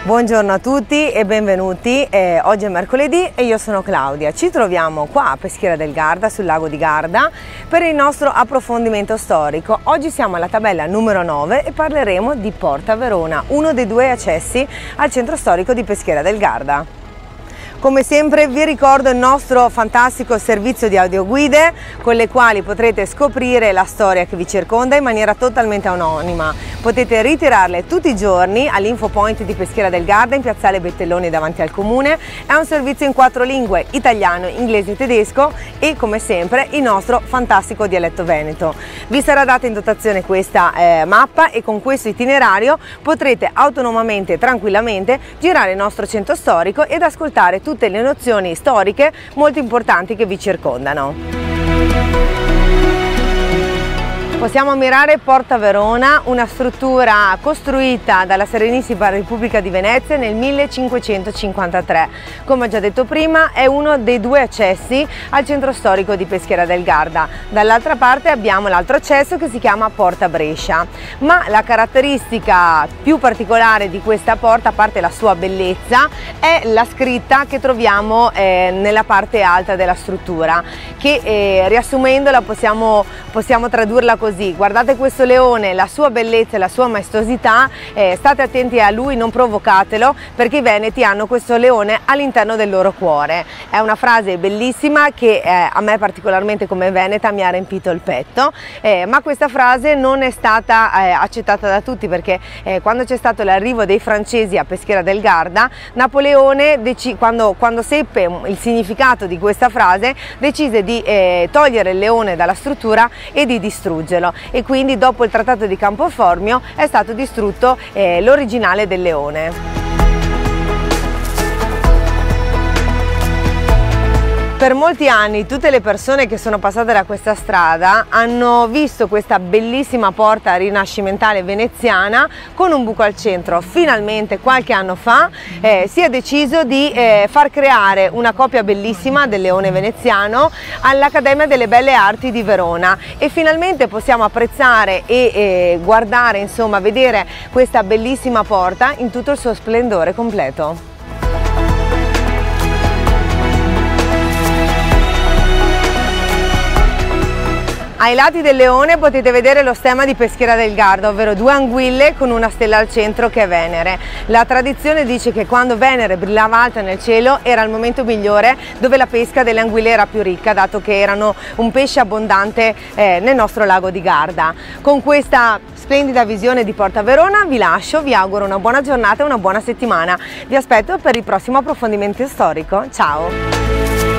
Buongiorno a tutti e benvenuti. Oggi è mercoledì e io sono Claudia. Ci troviamo qua a Peschiera del Garda, sul lago di Garda, per il nostro approfondimento storico. Oggi siamo alla tabella numero 9 e parleremo di Porta Verona, uno dei due accessi al centro storico di Peschiera del Garda. Come sempre vi ricordo il nostro fantastico servizio di audioguide con le quali potrete scoprire la storia che vi circonda in maniera totalmente anonima. Potete ritirarle tutti i giorni all'Info Point di Peschiera del Garda in piazzale Bettelloni davanti al comune. È un servizio in 4 lingue, italiano, inglese e tedesco, e come sempre il nostro fantastico dialetto veneto. Vi sarà data in dotazione questa mappa e con questo itinerario potrete autonomamente e tranquillamente girare il nostro centro storico ed ascoltare tutte le nozioni storiche molto importanti che vi circondano. Possiamo ammirare Porta Verona, una struttura costruita dalla Serenissima Repubblica di Venezia nel 1553. Come ho già detto prima, è uno dei due accessi al centro storico di Peschiera del Garda. Dall'altra parte abbiamo l'altro accesso che si chiama Porta Brescia, ma la caratteristica più particolare di questa porta, a parte la sua bellezza, è la scritta che troviamo nella parte alta della struttura, che riassumendola possiamo tradurla così: guardate questo leone, la sua bellezza e la sua maestosità, state attenti a lui, non provocatelo, perché i veneti hanno questo leone all'interno del loro cuore. È una frase bellissima che a me particolarmente come veneta mi ha riempito il petto, ma questa frase non è stata accettata da tutti, perché quando c'è stato l'arrivo dei francesi a Peschiera del Garda, Napoleone quando seppe il significato di questa frase decise di togliere il leone dalla struttura e di distruggerlo, e quindi dopo il trattato di Campoformio è stato distrutto l'originale del leone. Per molti anni tutte le persone che sono passate da questa strada hanno visto questa bellissima porta rinascimentale veneziana con un buco al centro. Finalmente qualche anno fa si è deciso di far creare una copia bellissima del leone veneziano all'Accademia delle Belle Arti di Verona, e finalmente possiamo apprezzare e guardare, insomma, vedere questa bellissima porta in tutto il suo splendore completo. Ai lati del leone potete vedere lo stemma di Peschiera del Garda, ovvero 2 anguille con una stella al centro che è Venere. La tradizione dice che quando Venere brillava alta nel cielo era il momento migliore dove la pesca delle anguille era più ricca, dato che erano un pesce abbondante nel nostro lago di Garda. Con questa splendida visione di Porta Verona vi lascio, vi auguro una buona giornata e una buona settimana. Vi aspetto per il prossimo approfondimento storico. Ciao!